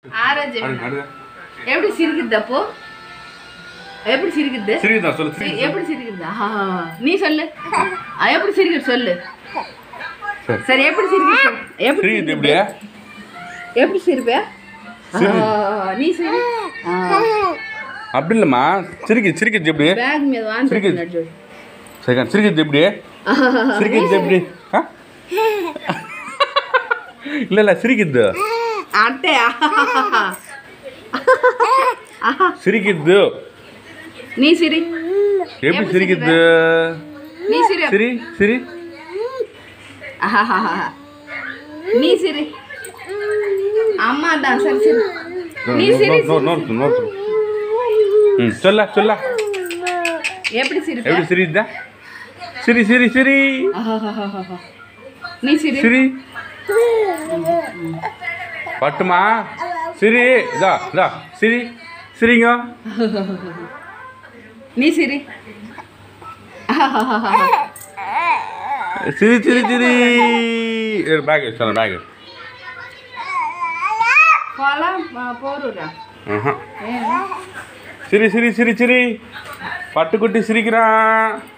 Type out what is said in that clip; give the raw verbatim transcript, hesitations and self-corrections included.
orange எப்படி சிரிக்குது அப்போ எப்படி சிரிக்குது சிரிக்குதா சொல்லு எப்படி சிரிக்குதா நீ சொல்லு எப்படி சிரிக்குது சொல்லு சரி எப்படி சிரிக்குது எப்படி சிரிக்குது எப்படியா எப்படி சிரிப்பே நீ சிரி அப்படி இல்லம்மா சிரிக்குது சிரிக்குது எப்படி பேக் மீது வாங்க சிரிக்குது சரி சிரிக்குது எப்படி சிரிக்குது எப்படி இல்ல இல்ல சிரிக்குது அட்டையா சிரிக்குது நீ சிரி எப்படி சிரிக்குது நீ சிரி சிரி சிரி நீ சிரி அம்மா தான் சரி சிரி நீ சிரி நோட்டு நோட்டு ம் சொல்ல சொல்ல எப்படி சிரி எப்படி சிரிக்குதா சிரி சிரி சிரி நீ சிரி சிரி பட்டுமா சிரி இதா இதா சிரி சிரிங்க நீ சிரி சிரி சிரி சிரி பேக் சொல்ல பேக் போறா சிரி சிரி சிரி சிரி பட்டுக்குட்டி சிரிக்கிறான்